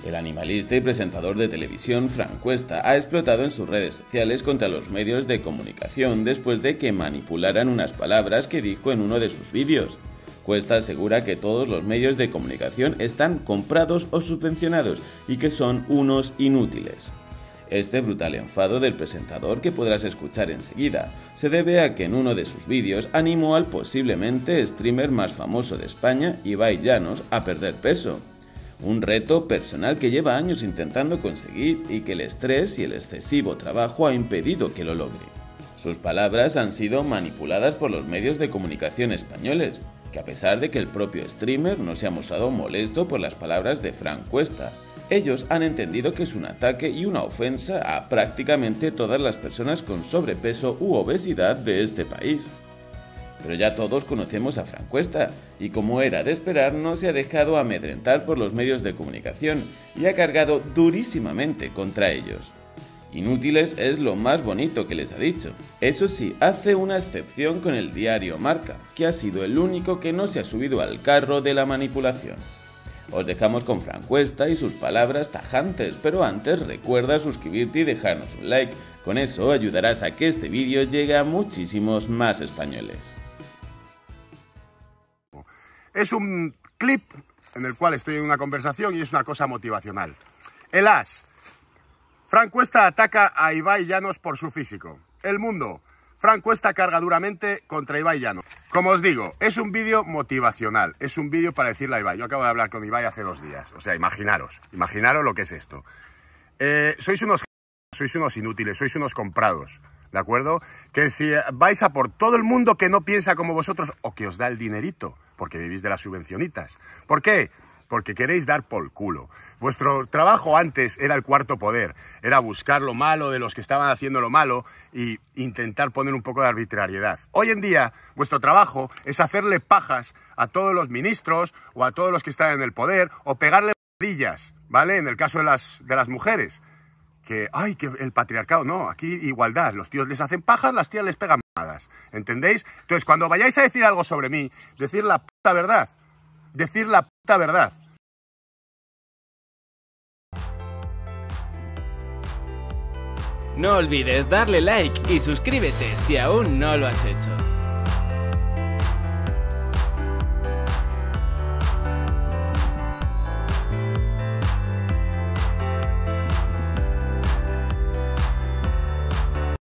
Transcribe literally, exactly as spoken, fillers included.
El animalista y presentador de televisión Fran Cuesta ha explotado en sus redes sociales contra los medios de comunicación después de que manipularan unas palabras que dijo en uno de sus vídeos. Cuesta asegura que todos los medios de comunicación están comprados o subvencionados y que son unos inútiles. Este brutal enfado del presentador, que podrás escuchar enseguida, se debe a que en uno de sus vídeos animó al posiblemente streamer más famoso de España, Ibai Llanos, a perder peso. Un reto personal que lleva años intentando conseguir y que el estrés y el excesivo trabajo ha impedido que lo logre. Sus palabras han sido manipuladas por los medios de comunicación españoles, que a pesar de que el propio streamer no se ha mostrado molesto por las palabras de Fran Cuesta, ellos han entendido que es un ataque y una ofensa a prácticamente todas las personas con sobrepeso u obesidad de este país. Pero ya todos conocemos a Fran Cuesta, y como era de esperar, no se ha dejado amedrentar por los medios de comunicación y ha cargado durísimamente contra ellos. Inútiles es lo más bonito que les ha dicho. Eso sí, hace una excepción con el diario Marca, que ha sido el único que no se ha subido al carro de la manipulación. Os dejamos con Fran Cuesta y sus palabras tajantes, pero antes recuerda suscribirte y dejarnos un like. Con eso ayudarás a que este vídeo llegue a muchísimos más españoles. Es un clip en el cual estoy en una conversación y es una cosa motivacional. El as. Fran Cuesta ataca a Ibai Llanos por su físico. El Mundo. Fran Cuesta carga duramente contra Ibai Llanos. Como os digo, es un vídeo motivacional. Es un vídeo para decirle a Ibai. Yo acabo de hablar con Ibai hace dos días. O sea, imaginaros. Imaginaros lo que es esto. Eh, sois unos... Sois unos inútiles. Sois unos comprados. ¿De acuerdo? Que si vais a por todo el mundo que no piensa como vosotros o que os da el dinerito, porque vivís de las subvencionitas. ¿Por qué? Porque queréis dar por culo. Vuestro trabajo antes era el cuarto poder, era buscar lo malo de los que estaban haciendo lo malo y intentar poner un poco de arbitrariedad. Hoy en día, vuestro trabajo es hacerle pajas a todos los ministros o a todos los que están en el poder o pegarle padillas, ¿vale? En el caso de las, de las mujeres. Que, ay, que el patriarcado, no, aquí igualdad, los tíos les hacen pajas, las tías les pegan mamadas, ¿entendéis? Entonces, cuando vayáis a decir algo sobre mí, decir la puta verdad, decir la puta verdad. No olvides darle like y suscríbete si aún no lo has hecho.